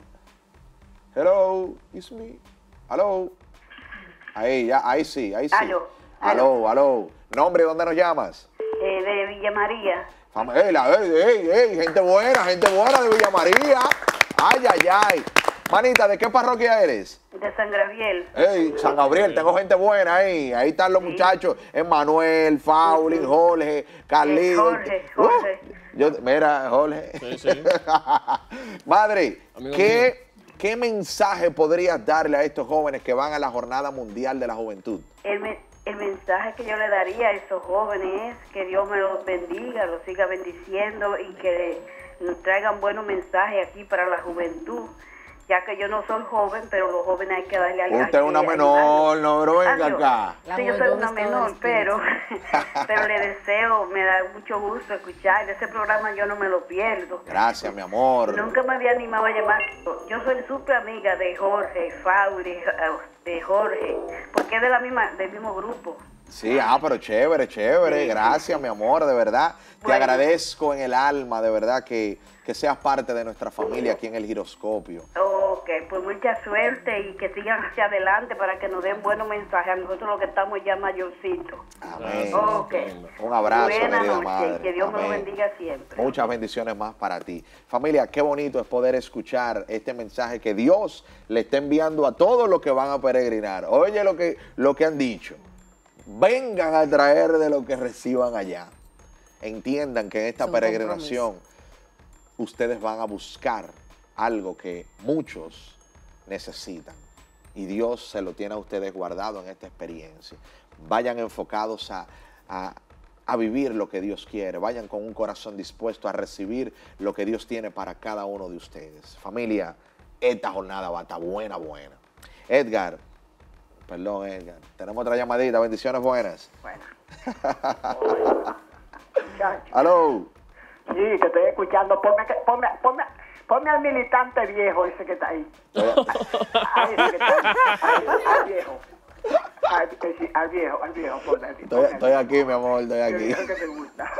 Hello. It's me. Hello. Ahí, ya, ahí sí, ahí sí. Aló, Aló, aló. Nombre, ¿dónde nos llamas? Eh, de Villa María. Fam- Ey, la- ey, ey, ey, gente buena, gente buena de Villa María. Ay, ay, ay. Manita, ¿de qué parroquia eres? De San Gabriel. Ey, San Gabriel, tengo gente buena ahí. Ahí están los muchachos. Emmanuel, Faulín, Jorge, Carlito. Jorge, Jorge. Uh, yo, mira, Jorge. Sí, sí. Madre, Amigo ¿qué, ¿qué mensaje podrías darle a estos jóvenes que van a la Jornada Mundial de la Juventud? El, me- el mensaje que yo le daría a esos jóvenes es que Dios me los bendiga, los siga bendiciendo y que nos traigan buenos mensajes aquí para la juventud, ya que yo no soy joven, pero los jóvenes hay que darle algo. Usted es una menor, no, pero venga acá. La Sí, yo soy juventud una es todo el menor, espíritu. pero, pero le deseo, me da mucho gusto escuchar. Ese programa yo no me lo pierdo. Gracias, mi amor. Nunca me había animado a llamar. Yo soy súper amiga de Jorge, Fauri, de Jorge, porque es de la misma, del mismo grupo. Sí, ah, pero chévere, chévere. Gracias, mi amor, de verdad. Te Bueno. agradezco en el alma, de verdad, que, que seas parte de nuestra familia aquí en el Giroscopio. Ok, pues mucha suerte y que sigan hacia adelante para que nos den buenos mensajes a nosotros los que estamos ya mayorcitos. Amén. Ok. Un abrazo, Buenas querida noches, madre. que Dios me lo Amén. bendiga siempre. Muchas bendiciones más para ti. Familia, qué bonito es poder escuchar este mensaje que Dios le está enviando a todos los que van a peregrinar. Oye lo que, lo que han dicho. Vengan a traer de lo que reciban allá. Entiendan que en esta Es un peregrinación ustedes van a buscar algo que muchos necesitan. Y Dios se lo tiene a ustedes guardado en esta experiencia. Vayan enfocados a, a, a vivir lo que Dios quiere. Vayan con un corazón dispuesto a recibir lo que Dios tiene para cada uno de ustedes. Familia, esta jornada va a estar buena, buena. Edgar, perdón Edgar, tenemos otra llamadita. Bendiciones buenas. Bueno. Aló. Sí, te estoy escuchando. Ponme, ponme, ponme, ponme al militante viejo ese que está ahí. Ay, ese que está ahí. Ay, al viejo. Al, sí, al viejo, al viejo. Ponme, ponme, Estoy, estoy aquí, mi amor, estoy El aquí. viejo que te gusta.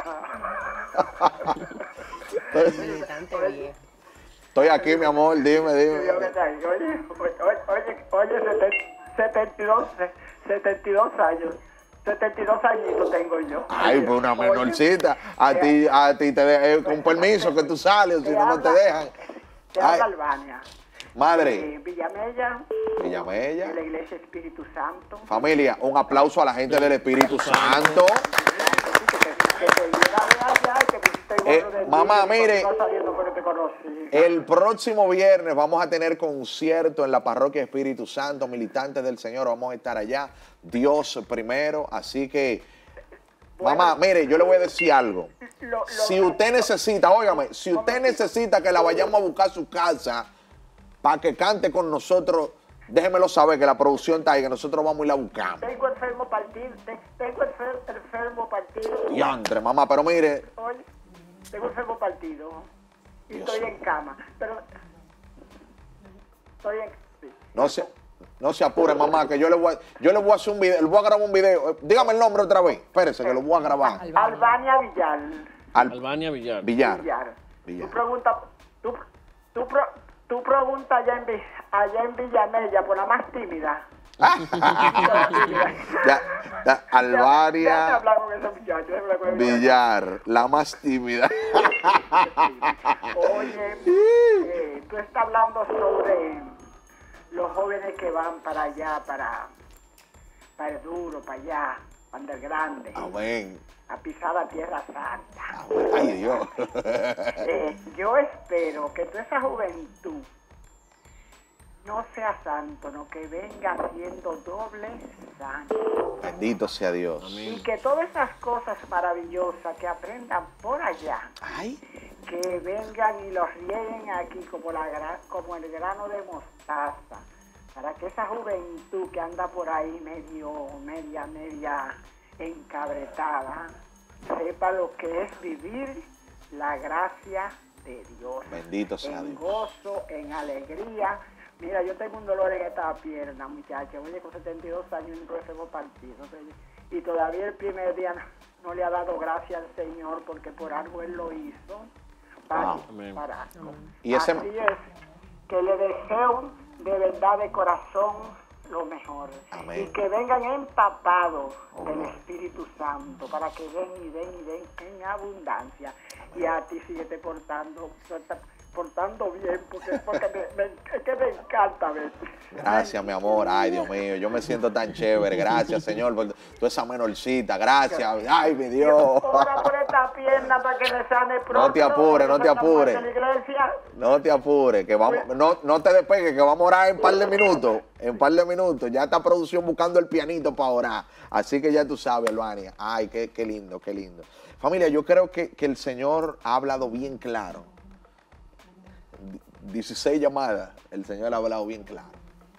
Militante viejo. Estoy aquí, mi amor, dime, El dime. viejo que está ahí. Oye, oye, oye, oye, setenta y dos, setenta y dos años. setenta y dos añitos tengo yo. Ay, pues una Oye, menorcita. A ti, a ti te de- eh, con permiso que tú sales, si no, no te dejan. Te Ay, habla Albania. madre, Eh, Villamella. Villamella. De la Iglesia Espíritu Santo. Familia, un aplauso a la gente del Espíritu Santo. Que te viera de allá y que pusiste el Eh, gorro de ti, mamá, que mire. continúa saliendo porque te conocí. El próximo viernes vamos a tener concierto en la parroquia Espíritu Santo, militantes del Señor, vamos a estar allá. Dios primero, así que, mamá, mire, yo le voy a decir algo. Lo- lo- Si usted necesita, óigame, si usted necesita que la vayamos a buscar a su casa para que cante con nosotros, déjemelo saber que la producción está ahí, que nosotros vamos y la buscamos. Tengo enfermo partido, te- tengo enfer- enfermo partido. Diantre, mamá, pero mire, Oye, tengo enfermo partido. Y Dios estoy mío. en cama. Pero estoy en... sí. no se, no se apure, mamá, que yo le voy a, yo le voy a hacer un video, le voy a grabar un video. Eh, Dígame el nombre otra vez, espérese, que lo voy a grabar. Albania Villar. Al- Albania Villar. Villar. Villar. Villar. Tú preguntas, tú, tú, pro- tú preguntas allá en, Vi- allá en Villamella por la más tímida. Ya, ya, Alvaria Ya, ya hablar con ese muchacho, déjame hablar con ese muchacho. Villar, la más tímida. Oye, eh, tú estás hablando sobre los jóvenes que van para allá, para, para el duro, para allá, para el grande, Amén. a pisar la tierra santa. Amén. Ay, Dios. Eh, yo espero que toda esa juventud no sea santo, no que venga siendo doble santo. Bendito sea Dios. Y que todas esas cosas maravillosas que aprendan por allá, Ay, que vengan y los rieguen aquí como, la, gra- como el grano de mostaza, para que esa juventud que anda por ahí medio, media, media encabretada, sepa lo que es vivir la gracia de Dios. bendito sea En Dios. gozo, en alegría. Mira, yo tengo un dolor en esta pierna, muchacha. Oye, con setenta y dos años y no hemos partido. Y todavía el primer día no, no le ha dado gracias al Señor porque por algo Él lo hizo. Para, Wow. Amén. para- Y ese- Así es, que le deseo de verdad, de corazón, lo mejor. Amén. Y que vengan empapados Oh, del Lord. Espíritu Santo para que den y den y den en abundancia. Y a ti síguete portando, portando bien, porque, porque me, me- es que me encanta verte. Gracias, mi amor. Ay, Dios mío, yo me siento tan chévere. Gracias, Señor, por toda esa menorcita. Gracias. Ay, mi Dios. Ora por esta pierna para que me sane pronto. No te apures, no te porque estamos apures. en la iglesia. No te apures, que vamos, no, no te despegues, que vamos a orar en un par de minutos. En un par de minutos. Ya está producción buscando el pianito para orar. Así que ya tú sabes, Albania. Ay, qué, qué lindo, qué lindo. Familia, yo creo que, que el Señor ha hablado bien claro. dieciséis llamadas, el Señor ha hablado bien claro.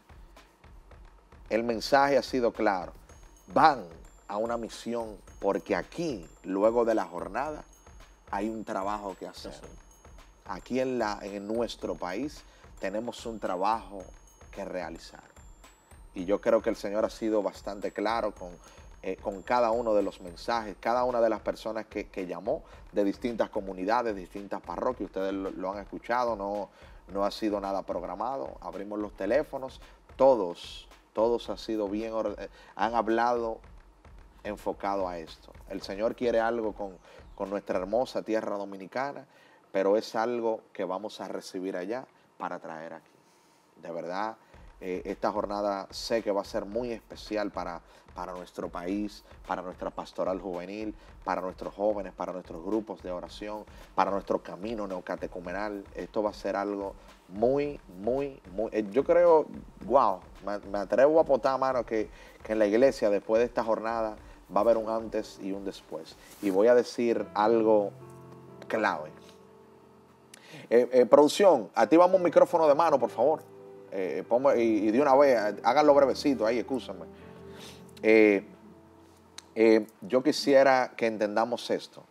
El mensaje ha sido claro. Van a una misión porque aquí, luego de la jornada, hay un trabajo que hacer. Aquí en, la, en nuestro país tenemos un trabajo que realizar. Y yo creo que el Señor ha sido bastante claro con, eh, con cada uno de los mensajes, cada una de las personas que, que llamó de distintas comunidades, distintas parroquias. Ustedes lo, lo han escuchado, no, no ha sido nada programado. Abrimos los teléfonos, todos, todos ha sido bien, han hablado enfocado a esto. El Señor quiere algo con, con nuestra hermosa tierra dominicana, pero es algo que vamos a recibir allá para traer aquí. De verdad, eh, esta jornada sé que va a ser muy especial para, para nuestro país, para nuestra pastoral juvenil, para nuestros jóvenes, para nuestros grupos de oración, para nuestro camino neocatecumenal. Esto va a ser algo muy, muy, muy... Eh, yo creo, wow, me, me atrevo a apostar, mano, que, que en la iglesia, después de esta jornada, va a haber un antes y un después. Y voy a decir algo clave. Eh, eh, producción, activamos un micrófono de mano, por favor. Eh, ponme, y, y de una vez, háganlo brevecito ahí, excúsenme. Eh, eh, yo quisiera que entendamos esto,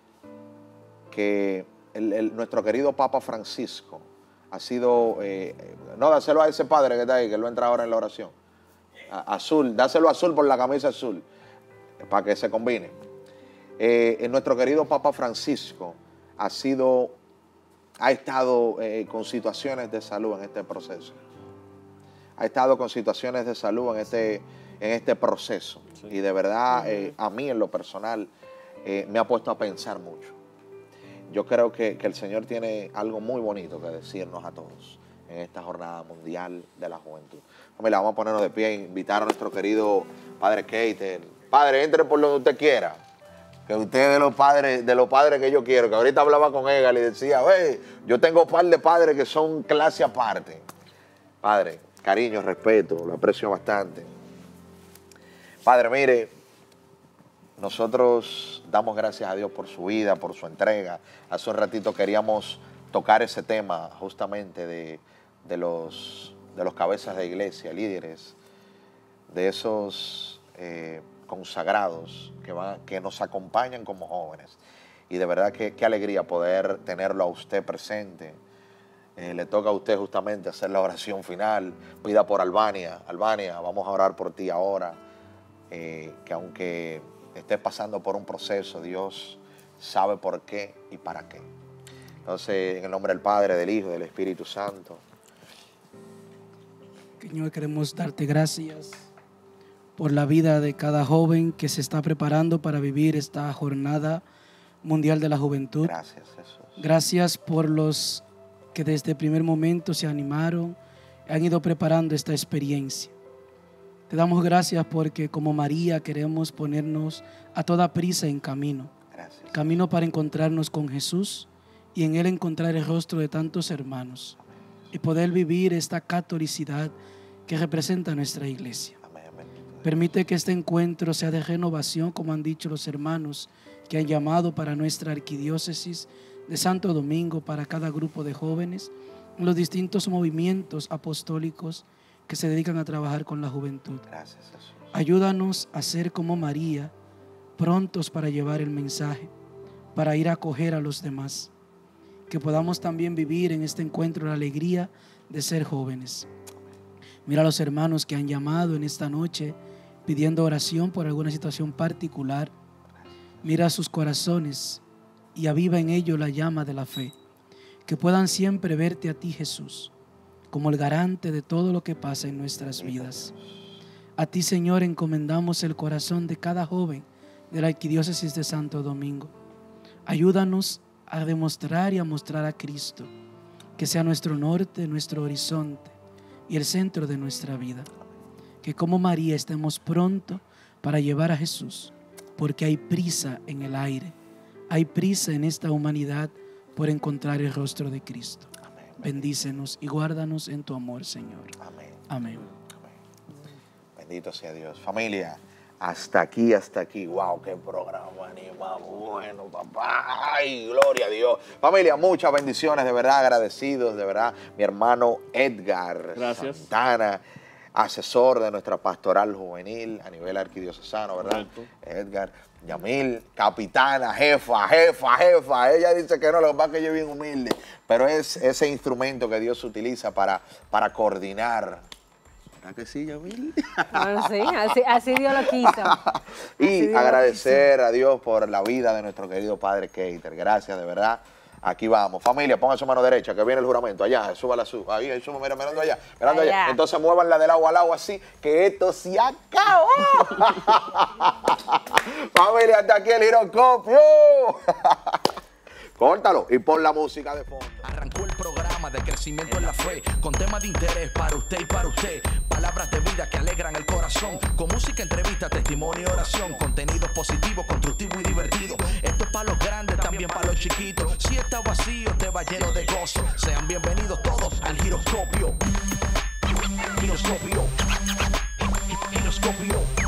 que el, el, nuestro querido Papa Francisco ha sido, eh, no, dáselo a ese padre que está ahí, que lo entra ahora en la oración. A, azul, dáselo azul por la camisa azul, para que se combine. Eh, nuestro querido Papa Francisco ha sido... ha estado eh, con situaciones de salud en este proceso. Ha estado con situaciones de salud en este, en este proceso. Sí. Y de verdad, eh, a mí en lo personal, eh, me ha puesto a pensar mucho. Yo creo que, que el Señor tiene algo muy bonito que decirnos a todos en esta jornada mundial de la juventud. Mira, vamos a ponernos de pie e invitar a nuestro querido Padre Keiter. Padre, entre por donde usted quiera. Que usted es de los padres, de los padres que yo quiero, que ahorita hablaba con Egal y decía, ve, yo tengo un par de padres que son clase aparte. Padre, cariño, respeto, lo aprecio bastante. Padre, mire, nosotros damos gracias a Dios por su vida, por su entrega. Hace un ratito queríamos tocar ese tema justamente de, de, los, de los cabezas de iglesia, líderes, de esos... Eh, consagrados que, van, que nos acompañan como jóvenes. Y de verdad que qué alegría poder tenerlo a usted presente. Eh, le toca a usted justamente hacer la oración final. Pida por Albania. Albania, vamos a orar por ti ahora. Eh, que aunque estés pasando por un proceso, Dios sabe por qué y para qué. Entonces, en el nombre del Padre, del Hijo y del Espíritu Santo. Señor, queremos darte gracias por la vida de cada joven que se está preparando para vivir esta jornada mundial de la juventud. Gracias, Jesús. Gracias por los que desde el primer momento se animaron, han ido preparando esta experiencia. Te damos gracias porque como María queremos ponernos a toda prisa en camino. Gracias. Camino para encontrarnos con Jesús y en Él encontrar el rostro de tantos hermanos. Amén. Y poder vivir esta catolicidad que representa nuestra iglesia. Permite que este encuentro sea de renovación, como han dicho los hermanos que han llamado para nuestra arquidiócesis de Santo Domingo, para cada grupo de jóvenes, los distintos movimientos apostólicos que se dedican a trabajar con la juventud. Gracias, Jesús. Ayúdanos a ser como María, prontos para llevar el mensaje, para ir a acoger a los demás. Que podamos también vivir en este encuentro la alegría de ser jóvenes. Mira a los hermanos que han llamado en esta noche pidiendo oración por alguna situación particular. Mira sus corazones y aviva en ellos la llama de la fe. Que puedan siempre verte a ti, Jesús, como el garante de todo lo que pasa en nuestras vidas. A ti, Señor, encomendamos el corazón de cada joven de la Arquidiócesis de Santo Domingo. Ayúdanos a demostrar y a mostrar a Cristo, que sea nuestro norte, nuestro horizonte y el centro de nuestra vida. Que como María estemos pronto para llevar a Jesús, porque hay prisa en el aire, hay prisa en esta humanidad por encontrar el rostro de Cristo. Amén. Bendícenos y guárdanos en tu amor, Señor. Amén. Amén. Amén. Bendito sea Dios. Familia, hasta aquí, hasta aquí. Wow, qué programa ni más bueno, papá. Ay, gloria a Dios. Familia, muchas bendiciones, de verdad agradecidos, de verdad. Mi hermano Edgar Gracias. Santana, asesor de nuestra pastoral juvenil a nivel arquidiocesano, ¿verdad? Correcto. Edgar, Yamil, capitana, jefa, jefa, jefa. Ella dice que no, lo que pasa es que ella es bien humilde, pero es ese instrumento que Dios utiliza para, para coordinar ¿A que sí, Yamil? Bueno, sí, así, así Dios lo quiso. Y agradecer a Dios por la vida de nuestro querido padre Keiter. Gracias, de verdad. Aquí vamos. Familia, pongan su mano derecha, que viene el juramento. Allá, súbala, suba. Ahí, ahí, suba, mira, mirando allá. Mirando allá. allá. Entonces muévanla del agua al agua así, que esto se acabó. Familia, hasta aquí el giroscopio. Córtalo y pon la música de fondo. Arrancó el programa de crecimiento en la fe, con temas de interés para usted y para usted. Palabras de vida que alegran el corazón, con música, entrevista, testimonio y oración. Contenido positivo, constructivo y divertido. Esto es para los grandes, también para los chiquitos. Si está vacío, te va lleno de gozo. Sean bienvenidos todos al giroscopio. Giroscopio. Giroscopio.